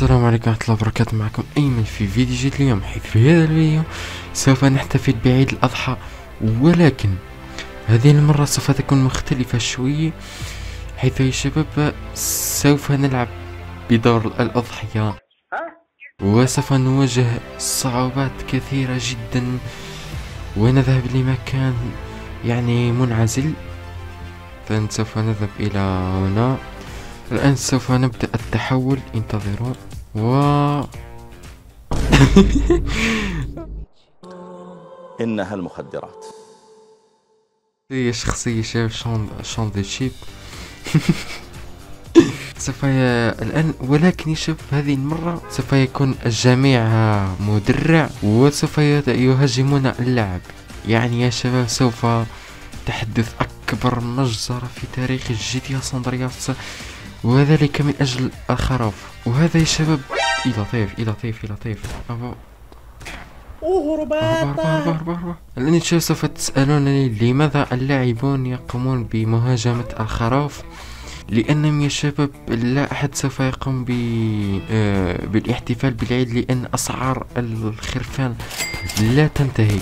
السلام عليكم ورحمة الله وبركاته. معكم أيمن في فيديو جديد اليوم، حيث في هذا الفيديو سوف نحتفل بعيد الأضحى، ولكن هذه المرة سوف تكون مختلفة شوية، حيث يا شباب سوف نلعب بدور الأضحية وسوف نواجه صعوبات كثيرة جدا ونذهب لمكان منعزل. سوف نذهب إلى هنا. الآن سوف نبدأ التحول، انتظروا. إنها المخدرات. هي شخصية شاب شون دي شيب. سوف الآن، ولكن يا شباب هذه المرة سوف يكون الجميع مدرع وسوف يهاجمون اللعب. يا شباب سوف تحدث أكبر مجزرة في تاريخ GTA سان أندرياس، وذلك من أجل الخراف. وهذا يا شباب إلى طيف الآن شباب سوف تسألونني لماذا اللاعبون يقومون بمهاجمة الخراف؟ لأنهم يا شباب لا أحد سوف يقوم بالاحتفال بالعيد، لأن أسعار الخرفان لا تنتهي.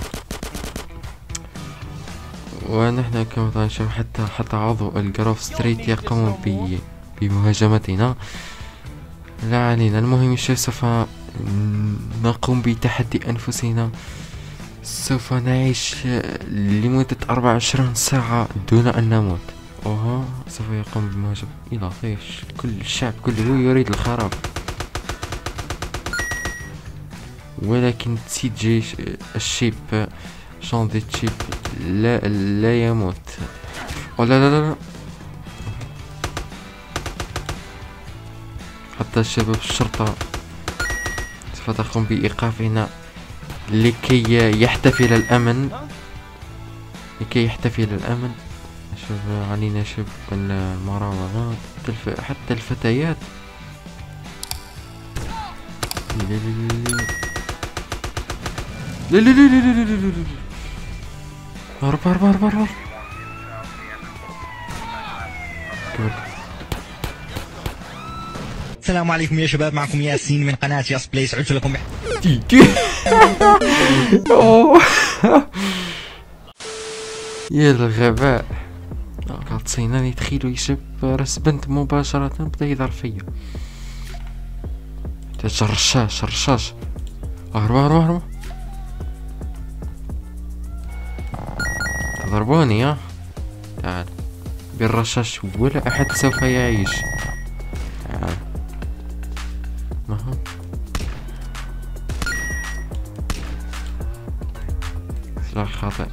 ونحن كما نشوف حتى عضو الجروف ستريت يقوم بمهاجمتنا. لا علينا، المهم سوف نقوم بتحدي أنفسنا. سوف نعيش لمدة 24 ساعة دون أن نموت. سوف يقوم بمهاجمة إلى طيش. كل الشعب كله يريد الخراب، ولكن سي الشيب شون دي تشيب لا يموت. لا حتى شباب الشرطة سوف تقوم بإيقافنا لكي يحتفل الأمن. شوف علينا شباب المراوغات، حتى الفتيات. لا هرب. السلام عليكم يا شباب، معكم ياسين من قناة ياس بلايس. عدت لكم يا الغباء. قاصيناني تخيلوا يا شباب، رسبنت مباشرة بدا يضرب فيا. الرشاش هرب. تضربوني تعال بالرشاش، ولا أحد سوف يعيش. تعال سلاح خاطئ.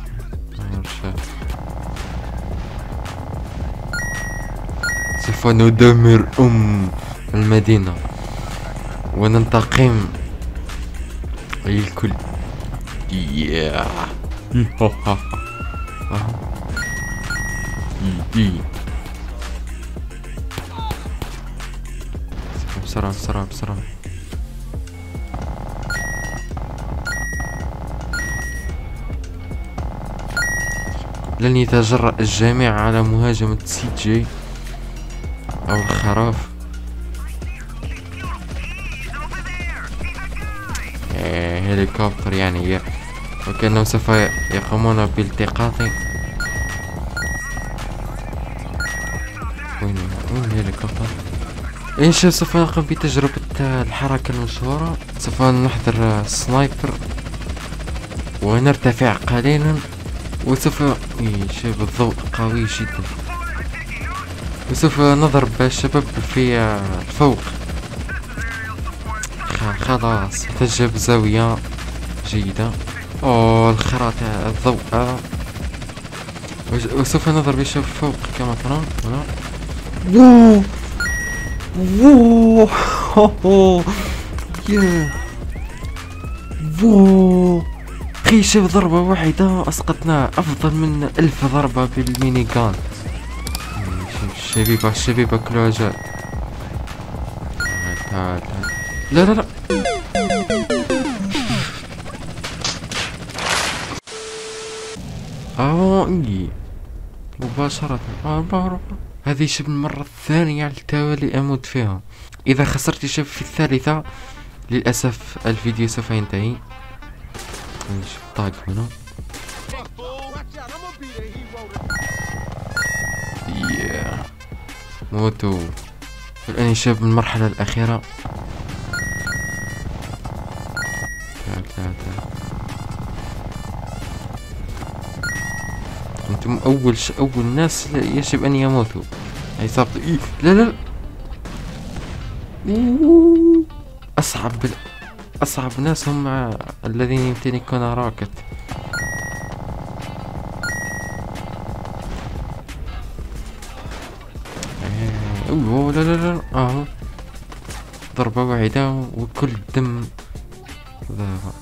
سوف ندمر المدينة وننتقم الكل. بسرعة. لن يتجرأ الجميع على مهاجمة سي جي أو الخراف. هليكوبتر وكأنهم سوف يقومون بالتقاطي. وين الهليكوبتر؟ سوف نقوم بتجربة الحركة المشهورة. سوف نحضر سنايبر ونرتفع قليلا، وسوف شوف الضوء قوي جدا، وسوف نضرب الشباب في الفوق. خلاص تجب زاوية جيدة. الخرا تاع الضوء. وسوف نضرب الشباب فوق كما ترون. أخي شوف، ضربة واحدة أسقطناه أفضل من 1000 ضربة بالميني جان. الشبيبة كلها جات. تعال. لا مباشرة. هذه شبه المرة الثانية على التوالي أموت فيها. إذا خسرت شبه في الثالثة للأسف الفيديو سوف ينتهي. نشوف طاق هنا. موتو. الآن شبه المرحلة الأخيرة. تعال. انتم أول ناس يجب أن يموتوا. عصابة لا أصعب ناس هم الذين يمتلكون راكت. أوه لا ضربة واحدة وكل الدم ذهب.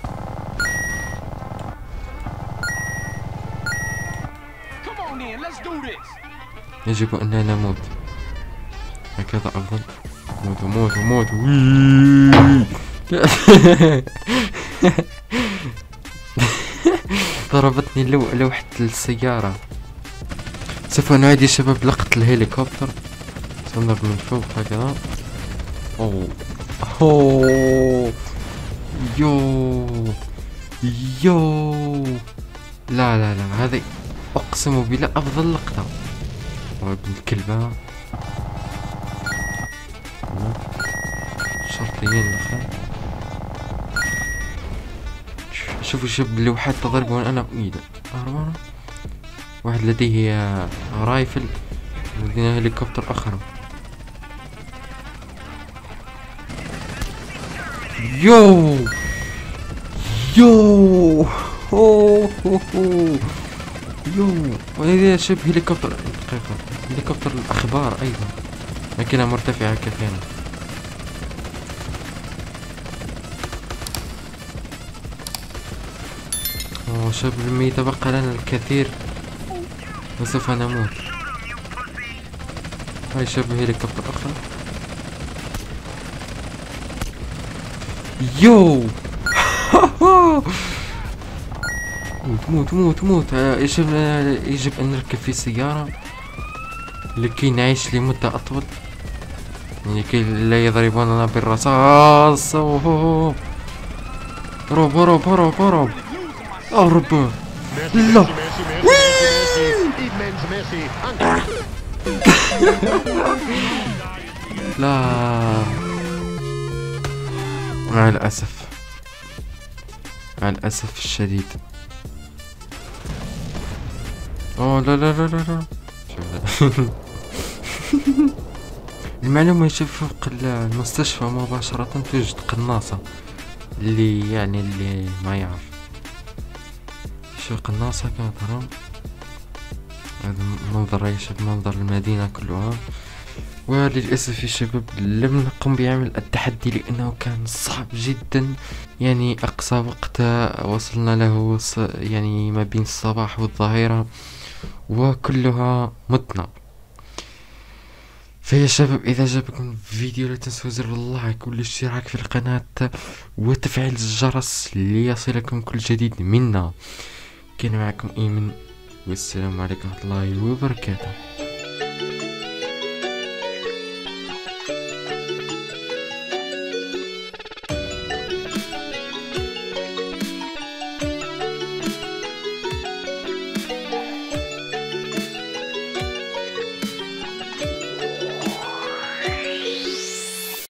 يجب أن لا نموت، هكذا أفضل. موت ضربتني لوحة السيارة. سوف نعيد يا شباب لقط الهليكوبتر. سنضرب من فوق هكذا. أوه يو لا هذه أقسم بالله أفضل لقطة. ابن الكلبة شرطيين الأخرى. شوفوا شب اللوحات تضرب وأنا بإيده. واحد لديه رايفل ولدينا هليكوبتر آخر. يو وهذا شبه هليكوبتر دقيقة. هليكوبتر الأخبار أيضا، لكنها مرتفعة كثيرا. شبه الميت بقى لنا الكثير وسوف نموت. هاي شبه هليكوبتر أخرى. يو موت. يجب أن نركب في سيارة لكي نعيش لمدة أطول، يعني كي لا يضربوننا بالرصاص. هرب لا لا مع الأسف الشديد. لا المعلومة يشوف فوق المستشفى مباشرة توجد قناصة. اللي ما يعرف شو قناصة كما ترون. هذا منظر يشوف منظر المدينة كلها. وللأسف يا شباب لم نقم بعمل التحدي لأنه كان صعب جدا. يعني أقصى وقت وصلنا له يعني ما بين الصباح والظهيرة وكلها متنا. فيا شباب إذا عجبكم الفيديو لا تنسوا زر اللايك والاشتراك في القناة وتفعيل الجرس ليصلكم كل جديد منا. كان معكم إيمن والسلام عليكم ورحمة الله وبركاته.